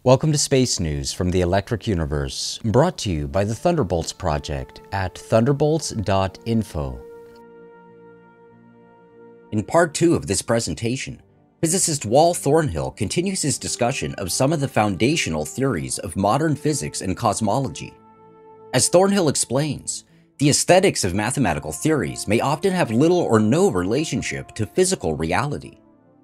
Welcome to Space News from the Electric Universe, brought to you by the Thunderbolts project at thunderbolts.info. In part 2 of this presentation, physicist Wal Thornhill continues his discussion of some of the foundational theories of modern physics and cosmology. As Thornhill explains, the aesthetics of mathematical theories may often have little or no relationship to physical reality.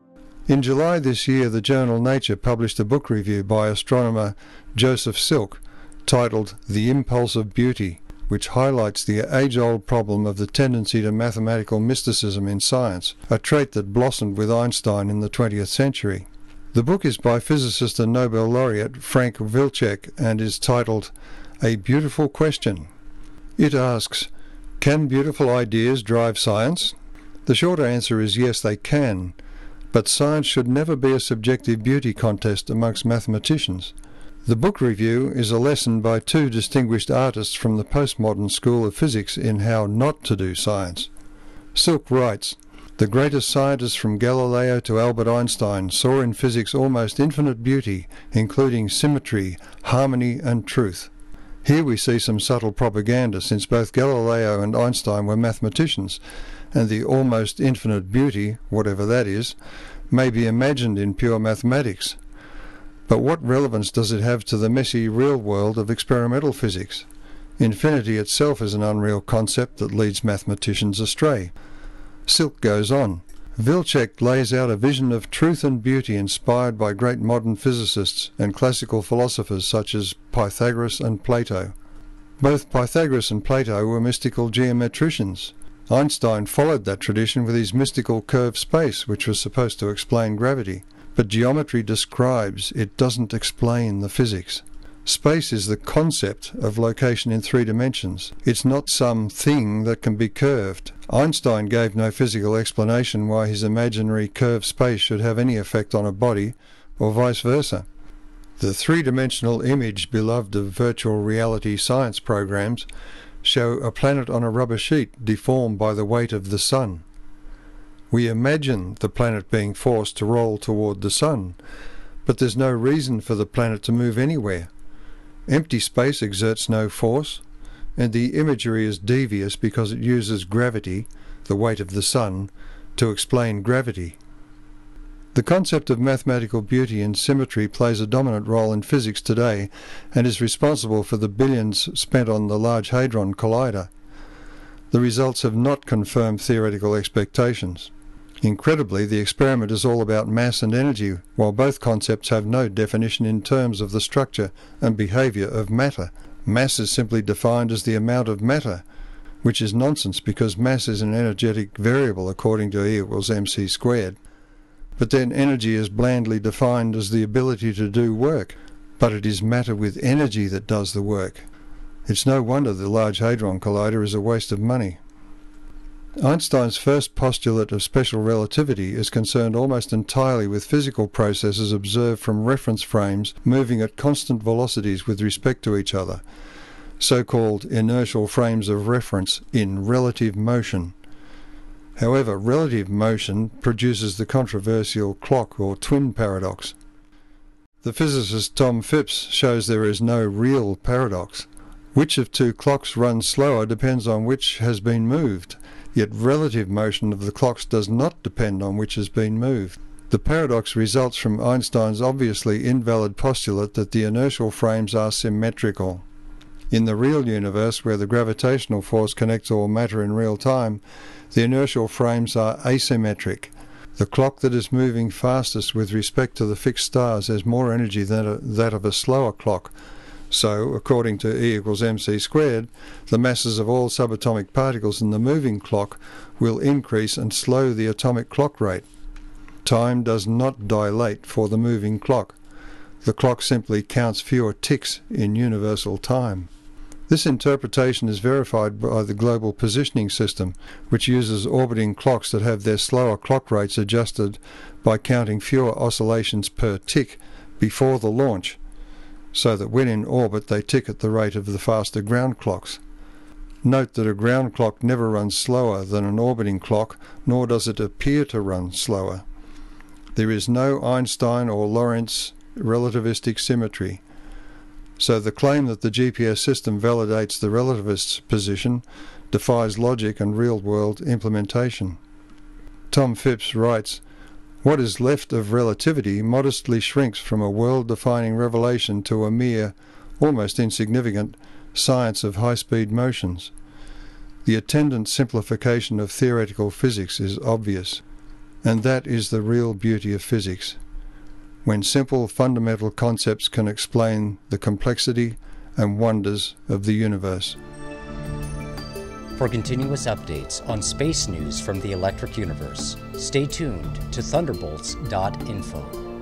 In July this year, the journal Nature published a book review by astronomer Joseph Silk titled The Impulse of Beauty, which highlights the age-old problem of the tendency to mathematical mysticism in science, a trait that blossomed with Einstein in the 20th century. The book is by physicist and Nobel laureate Frank Wilczek and is titled A Beautiful Question. It asks, can beautiful ideas drive science? The short answer is yes, they can. But science should never be a subjective beauty contest amongst mathematicians. The book review is a lesson by two distinguished artists from the postmodern school of physics in how not to do science. Silk writes, the greatest scientists from Galileo to Albert Einstein saw in physics almost infinite beauty, including symmetry, harmony and truth. Here we see some subtle propaganda, since both Galileo and Einstein were mathematicians, and the almost infinite beauty, whatever that is, may be imagined in pure mathematics. But what relevance does it have to the messy real world of experimental physics? Infinity itself is an unreal concept that leads mathematicians astray. Silk goes on. Wilczek lays out a vision of truth and beauty inspired by great modern physicists and classical philosophers such as Pythagoras and Plato. Both Pythagoras and Plato were mystical geometricians. Einstein followed that tradition with his mystical curved space, which was supposed to explain gravity. But geometry describes, it doesn't explain the physics. Space is the concept of location in 3 dimensions. It's not some thing that can be curved. Einstein gave no physical explanation why his imaginary curved space should have any effect on a body, or vice versa. The 3-dimensional image beloved of virtual reality science programs show a planet on a rubber sheet deformed by the weight of the sun. We imagine the planet being forced to roll toward the sun, but there's no reason for the planet to move anywhere. Empty space exerts no force, and the imagery is devious because it uses gravity, the weight of the sun, to explain gravity. The concept of mathematical beauty and symmetry plays a dominant role in physics today and is responsible for the billions spent on the Large Hadron Collider. The results have not confirmed theoretical expectations. Incredibly, the experiment is all about mass and energy, while both concepts have no definition in terms of the structure and behavior of matter. Mass is simply defined as the amount of matter, which is nonsense because mass is an energetic variable according to E equals mc squared. But then energy is blandly defined as the ability to do work, but it is matter with energy that does the work. It's no wonder the Large Hadron Collider is a waste of money. Einstein's first postulate of special relativity is concerned almost entirely with physical processes observed from reference frames moving at constant velocities with respect to each other, so-called inertial frames of reference in relative motion. However, relative motion produces the controversial clock or twin paradox. The physicist Tom Phipps shows there is no real paradox. Which of two clocks runs slower depends on which has been moved, yet relative motion of the clocks does not depend on which has been moved. The paradox results from Einstein's obviously invalid postulate that the inertial frames are symmetrical. In the real universe, where the gravitational force connects all matter in real time, the inertial frames are asymmetric. The clock that is moving fastest with respect to the fixed stars has more energy than that of a slower clock. So, according to E equals mc squared, the masses of all subatomic particles in the moving clock will increase and slow the atomic clock rate. Time does not dilate for the moving clock. The clock simply counts fewer ticks in universal time. This interpretation is verified by the Global Positioning System, which uses orbiting clocks that have their slower clock rates adjusted by counting fewer oscillations per tick before the launch, so that when in orbit they tick at the rate of the faster ground clocks. Note that a ground clock never runs slower than an orbiting clock, nor does it appear to run slower. There is no Einstein or Lorentz relativistic symmetry. So the claim that the GPS system validates the relativist's position defies logic and real-world implementation. Tom Phipps writes, "What is left of relativity modestly shrinks from a world-defining revelation to a mere, almost insignificant, science of high-speed motions. The attendant simplification of theoretical physics is obvious, and that is the real beauty of physics, when simple fundamental concepts can explain the complexity and wonders of the universe." For continuous updates on space news from the electric universe, stay tuned to thunderbolts.info.